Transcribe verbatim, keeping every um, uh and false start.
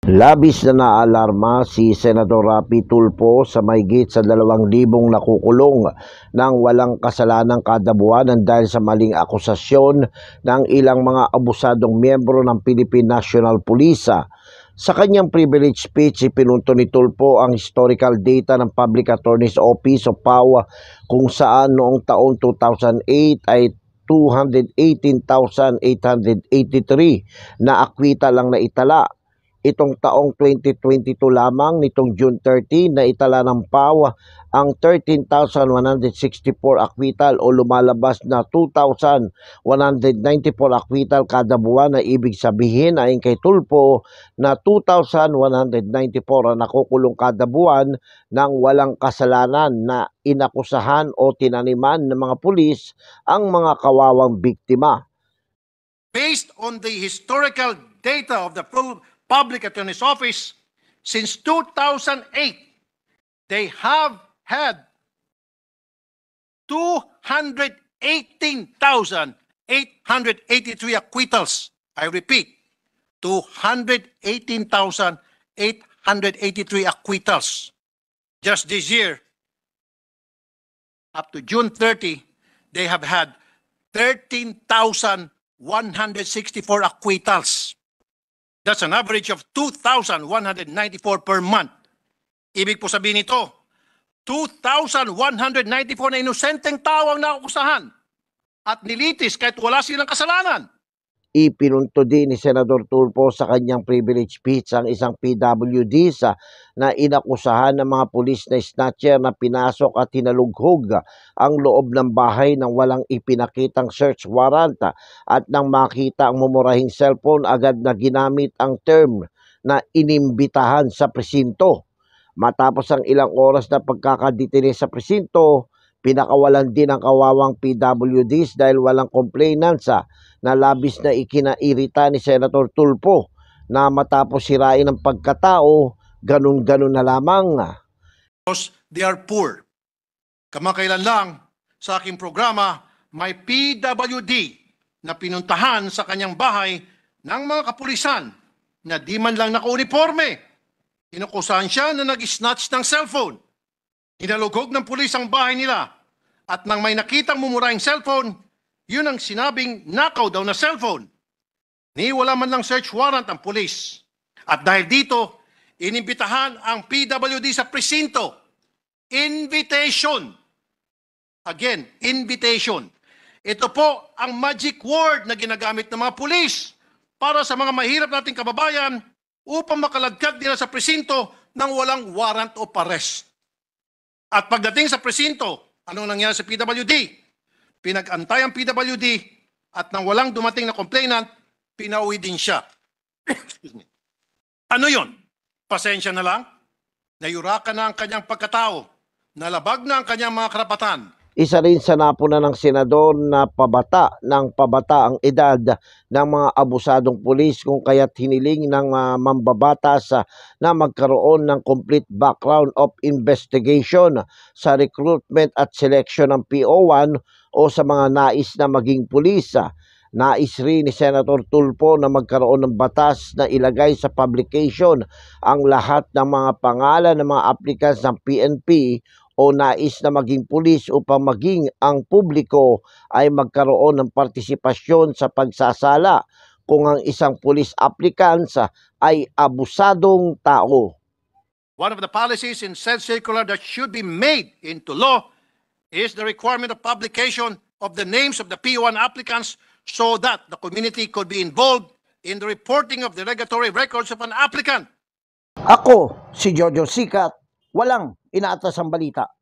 Labis na naalarma si Senador Rapi Tulfo sa mahigit sa dalawang libong nakukulong ng walang kasalanang kada buwan dahil sa maling akusasyon ng ilang mga abusadong miyembro ng Philippine National Police. Sa kanyang privilege speech, ipinunto ni Tulfo ang historical data ng Public Attorney's Office o P A W kung saan noong taong two thousand eight ay two hundred eighteen thousand eight hundred eighty-three na akwita lang na itala. Itong taong twenty twenty-two lamang nitong June thirty na itala ng P A W ang thirteen thousand one hundred sixty-four akwital o lumalabas na two thousand one hundred ninety-four akwital kada buwan, na ibig sabihin ayon kay Tulfo na two thousand one hundred ninety-four ang nakukulong kada buwan ng walang kasalanan na inakusahan o tinaniman ng mga pulis ang mga kawawang biktima. Based on the historical data of the Public Attorney's Office, since two thousand eight, they have had two hundred eighteen thousand eight hundred eighty-three acquittals. I repeat, two hundred eighteen thousand eight hundred eighty-three acquittals. Just this year, up to June thirtieth, they have had thirteen thousand one hundred sixty-four acquittals. That's an average of two thousand one hundred ninety-four per month. Ibig po sabihin nito, two thousand one hundred ninety-four na inosenteng tao ang nakukusahan at nilitis kahit wala silang kasalanan. Ipinunto din ni Senador Tulfo sa kanyang privilege speech ang isang P W D sa na inakusahan ng mga pulis na snatcher na pinasok at hinalughog ang loob ng bahay nang walang ipinakitang search warrant, at nang makita ang mumurahing cellphone agad na ginamit ang term na inimbitahan sa presinto. Matapos ang ilang oras na pagkakadetine sa presinto, pinakawalan din ang kawawang P W Ds dahil walang complainants na labis na ikinairita ni Senator Tulfo na matapos sirain ang pagkatao, ganun-ganun na lamang. Because they are poor. Kamakailan lang sa aking programa, may P W D na pinuntahan sa kanyang bahay ng mga kapulisan na di man lang naka-uniforme. Inukusahan siya na nag-snatch ng cellphone. Hinalugog ng pulis ang bahay nila. At nang may nakitang mumurahing cellphone, yun ang sinabing nakaw daw na cellphone. Ni wala man lang search warrant ang pulis. At dahil dito, inimbitahan ang P W D sa presinto. Invitation. Again, invitation. Ito po ang magic word na ginagamit ng mga pulis para sa mga mahirap nating kababayan upang makalagkad nila sa presinto nang walang warrant of arrest. At pagdating sa presinto, anong nangyari sa P W D? Pinag-antay ang P W D at nang walang dumating na complainant, pinauwi din siya. Excuse me. Ano yon? Pasensya na lang? Nayurakan na ang kanyang pagkatao. Nalabag na ang kanyang mga karapatan. Isa rin sa napuna ng senador na pabata ng pabata ang edad ng mga abusadong pulis, kung kaya't hiniling ng uh, mambabatas uh, na magkaroon ng complete background of investigation sa recruitment at selection ng P O one o sa mga nais na maging pulis. Nais rin ni Senator Tulfo na magkaroon ng batas na ilagay sa publication ang lahat ng mga pangalan ng mga applicants ng P N P o nais na maging pulis upang maging ang publiko ay magkaroon ng partisipasyon sa pagsasala kung ang isang police applicant ay abusadong tao. One of the policies in said circular that should be made into law is the requirement of publication of the names of the P one applicants so that the community could be involved in the reporting of the regulatory records of an applicant. Ako, si Jojo Sikat, walang inaatas ang balita.